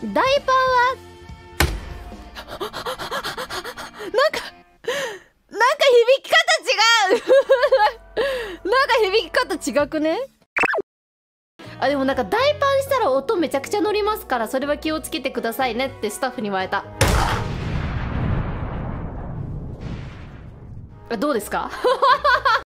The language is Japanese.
ダイパーはなんか響き方違うなんか響き方違くね。あ、でもなんかダイパーにしたら音めちゃくちゃ乗りますから、それは気をつけてくださいねってスタッフに言われた。どうですか